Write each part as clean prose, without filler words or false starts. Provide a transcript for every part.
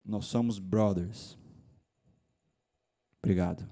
Nós somos brothers. Obrigado.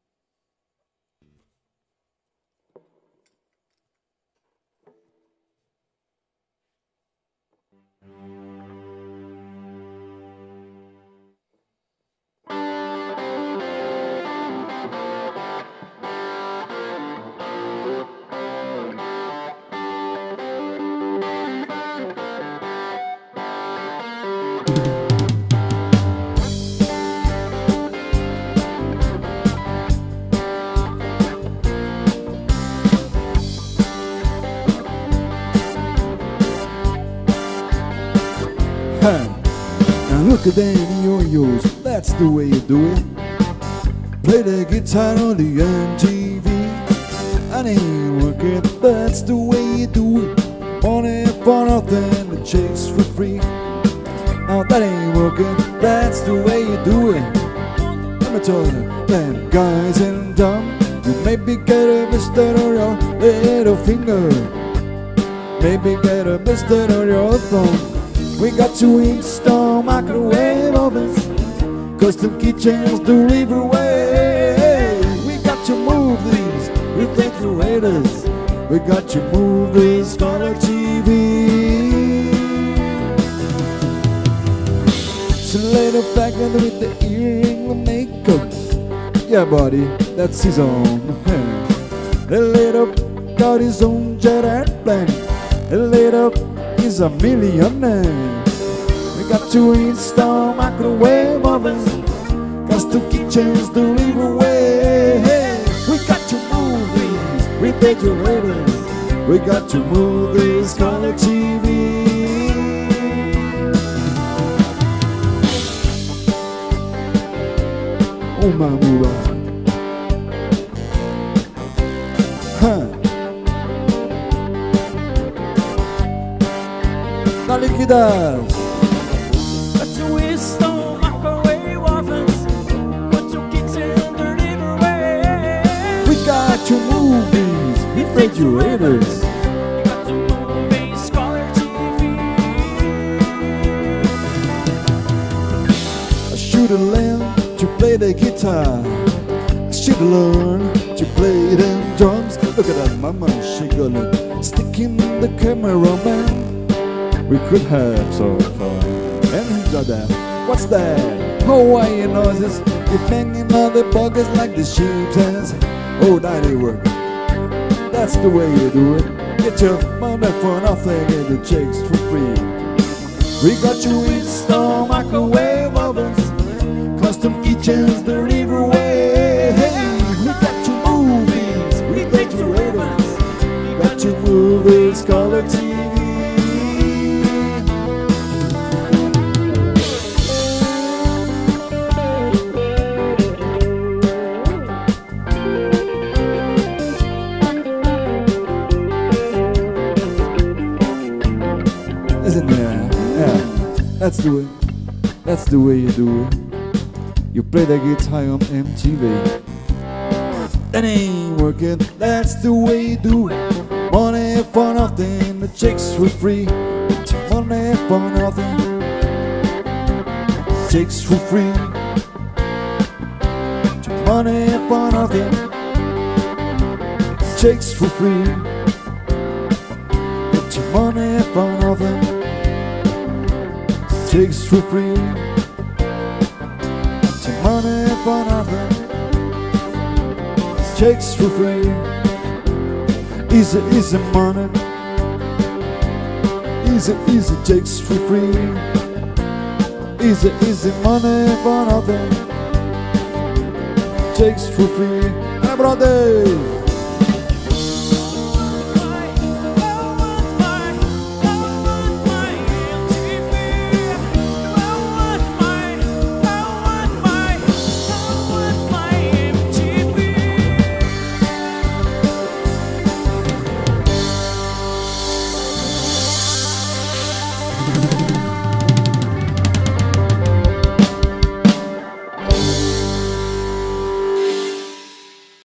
Now look at them yo-yos, that's the way you do it. Play the guitar on the MTV. I ain't working, that's the way you do it. Money for nothing, the chicks for free. Now that ain't working, that's the way you do it. Let me tell you, them guys in dumb, you maybe get a blister on your little finger, maybe get a blister on your thumb. We got to install microwave ovens, custom kitchens to live away. We got to move these refrigerators, we got to move this color TV. So later back and with the earring, the makeup, yeah buddy, that's his own. The little got his own jet airplane, the little is a millionaire. We got to install microwave ovens, custom kitchens to live away. We got to move these refrigerators, we got to move this color TV. Oh my mura. Dale que das. Got to install microwave ovens, got to kitchen to live away. We got to move these refrigerators, Got to move this color TV. I should've learned to play the guitar, I should've learned to play them drums. Look at that mama, she gonna stick in the cameraman. We could have so fun. And enjoy that. What's that? Hawaiian noises. You're banging on the buckets like the sheep's hands. Oh, that ain't work. That's the way you do it. Get your money for nothing and the chicks for free. We got to install microwave ovens, custom kitchens to live away. We got to move these refrigerators, we got to move this color TV. Isn't there? Yeah, that's the way you do it. You play the guitar on MTV. That ain't working, that's the way you do it. Money for nothing, the chicks for free. Money for nothing, chicks for free. Money for nothing, chicks for free. Get your money for nothing, chicks for free. Get your money for nothing, chicks for free. Easy, easy money, easy, easy chicks for free. Easy, easy money for nothing, chicks for free. Hey, brother!